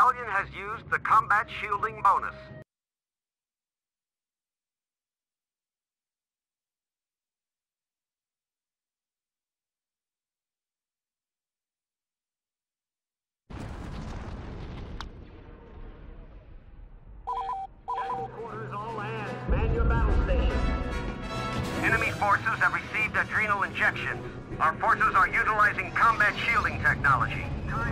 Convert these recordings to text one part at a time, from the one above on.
Rebellion has used the combat shielding bonus. General quarters, all hands. Man your battle station. Enemy forces have received adrenal injections. Our forces are utilizing combat shielding technology.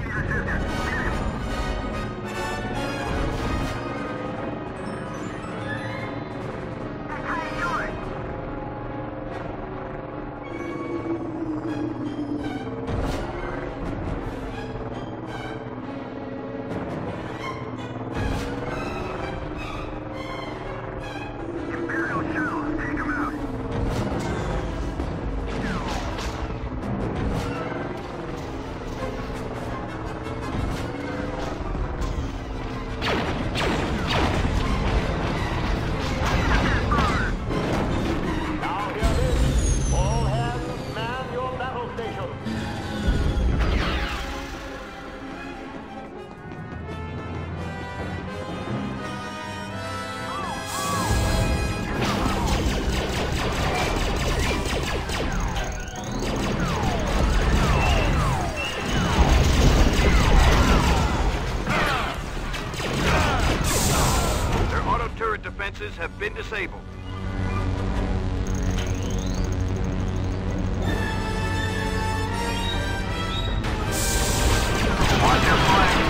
Defenses have been disabled. Watch your flank.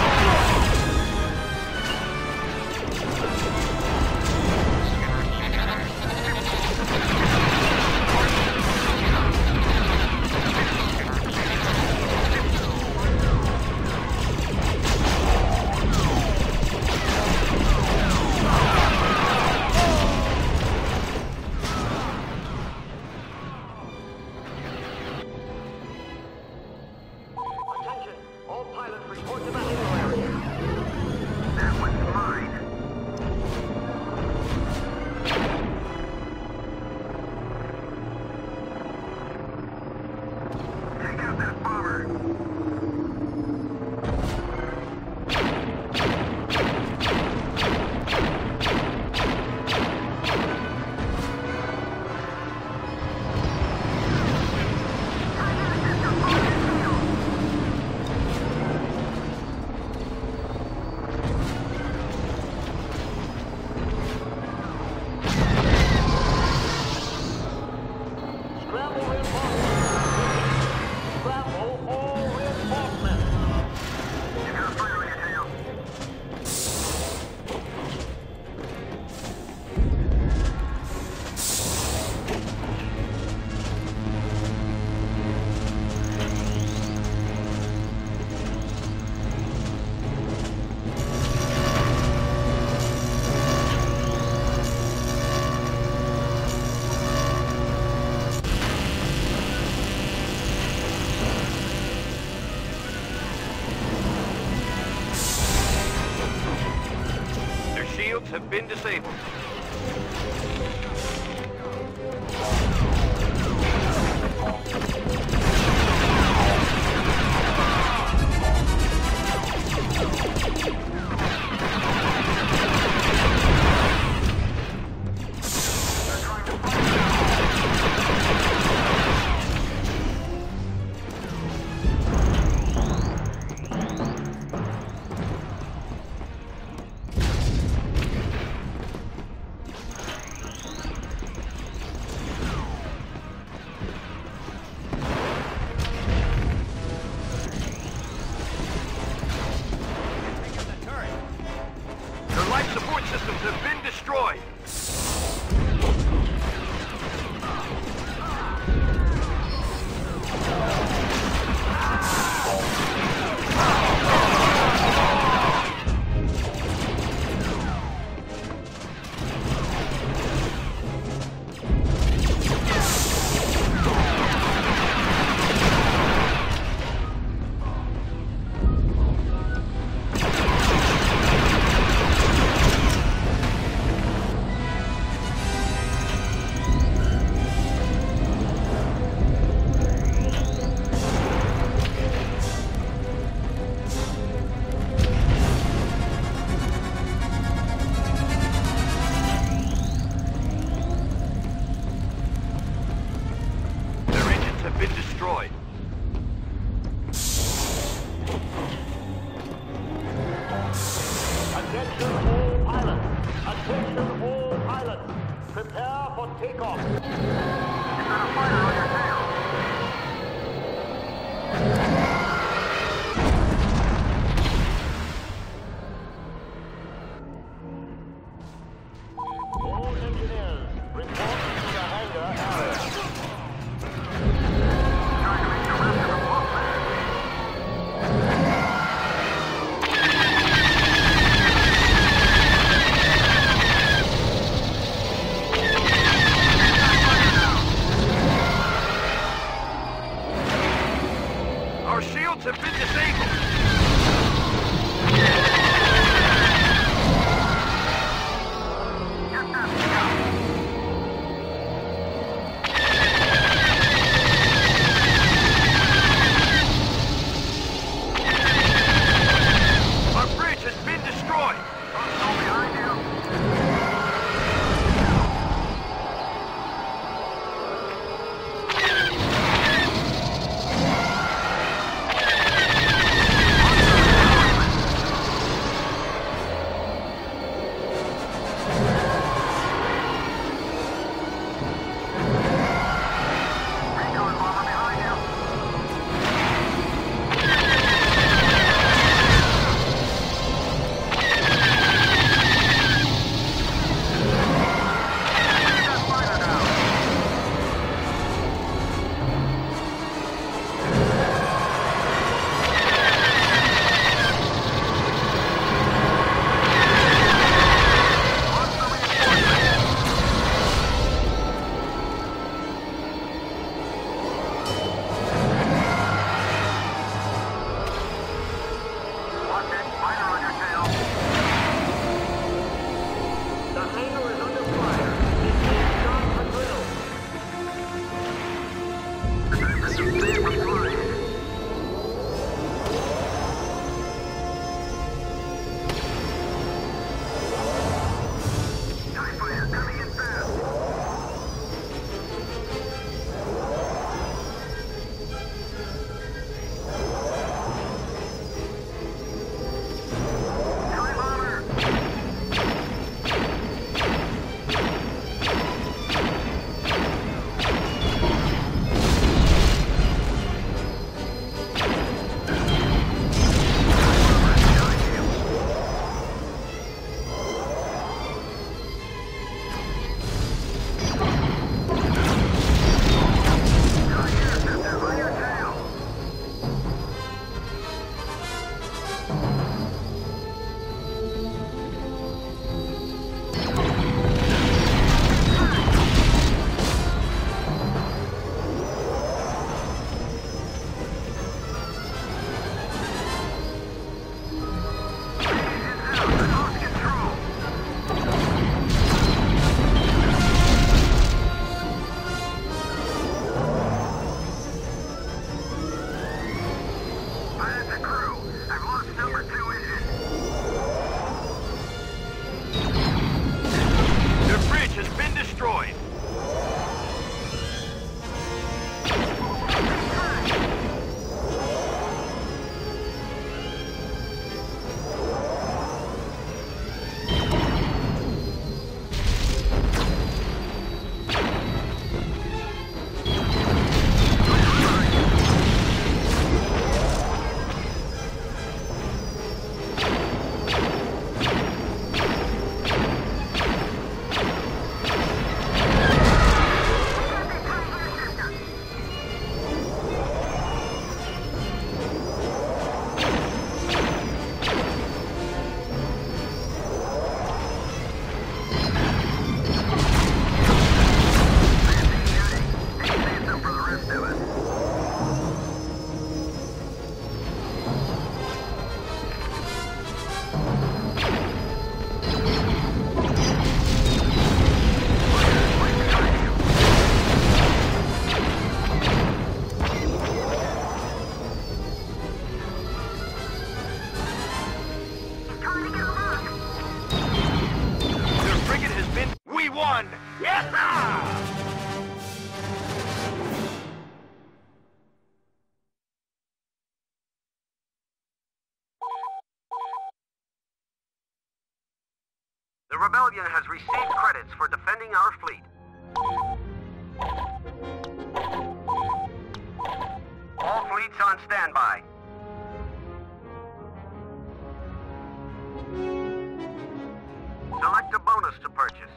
Have been disabled. Systems have been destroyed. all pilots. Attention all pilots. Prepare for takeoff. You've got a fighter on your tail. All engineers, report to the hangar area. Trying to reach the rest of the pump there. Our shields have been disabled. Get that scout. Our bridge has been destroyed. Hostile behind you. Recon bomber behind you. Take that fighter down. Hostile reinforcements. Watch it. Fighter on your tail. The hangar is under fire. It needs start the drill. TIE fighter coming in fast. TIE bomber. On your tail. Engines out. Lost control. Pilot and crew, I've lost number 2 engine. Their bridge has been destroyed. The Rebellion has received credits for defending our fleet. All fleets on standby. Select a bonus to purchase.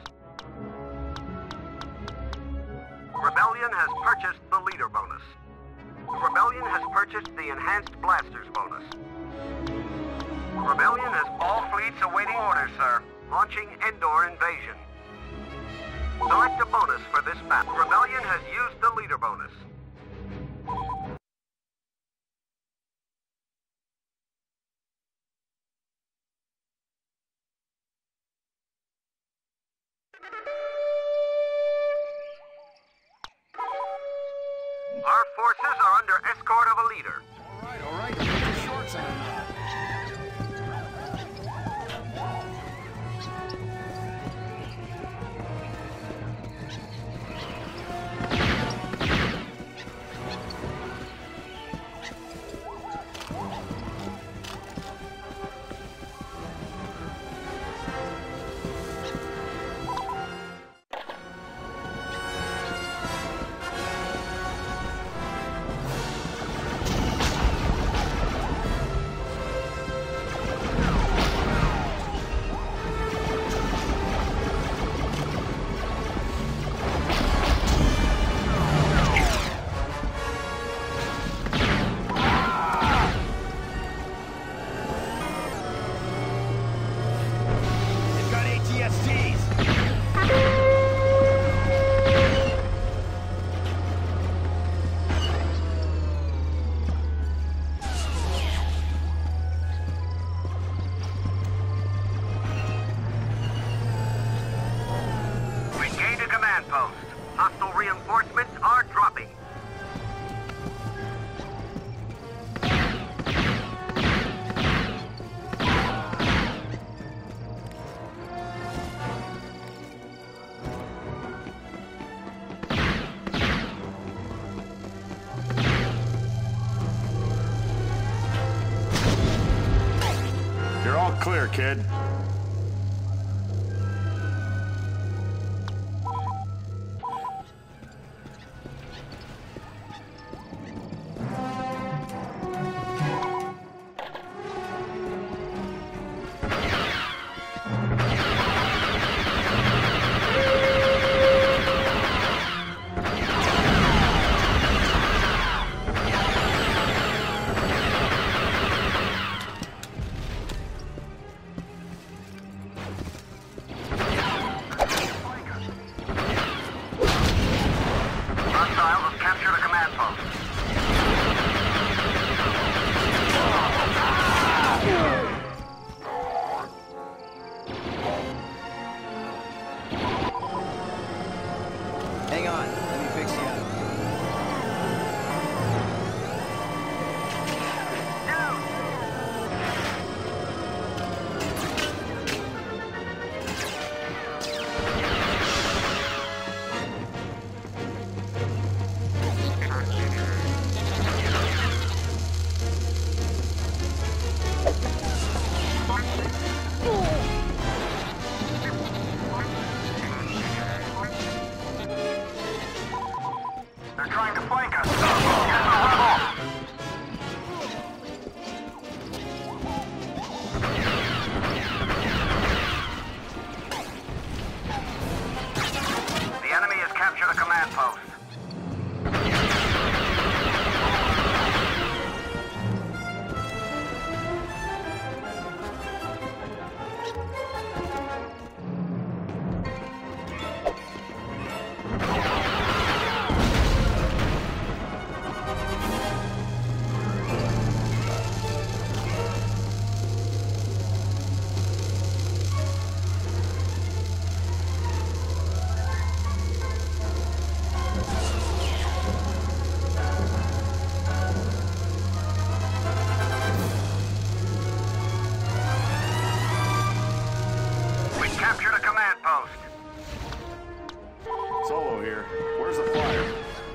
Rebellion has purchased the leader bonus. Rebellion has purchased the enhanced blasters bonus. Rebellion has all fleets awaiting orders, sir. Launching Endor invasion. Select a bonus for this battle. Rebellion has used the leader bonus. Our forces are under escort of a leader. All right, get your shorts on. Hostile reinforcements are dropping. You're all clear, kid. Hang on, let me fix you up. They're trying to flank us. The enemy has captured a command post. Captured a command post. Solo here. Where's the flyer?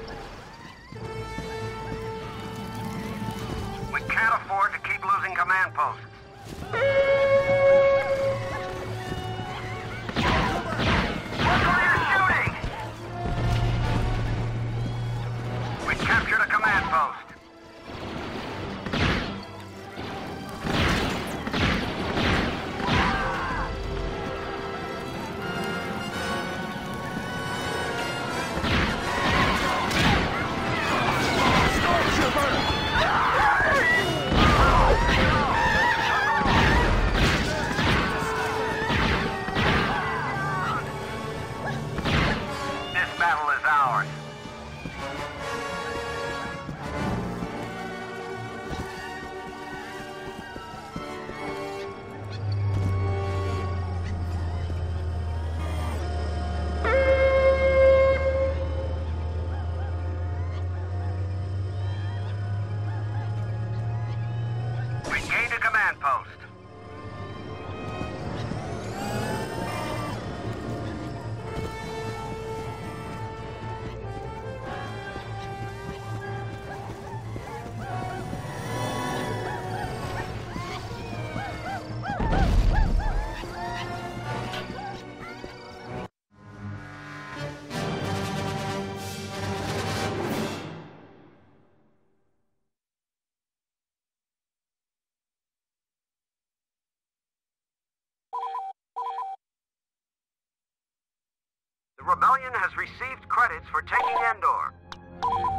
We can't afford to keep losing command posts. The Rebellion has received credits for taking Endor.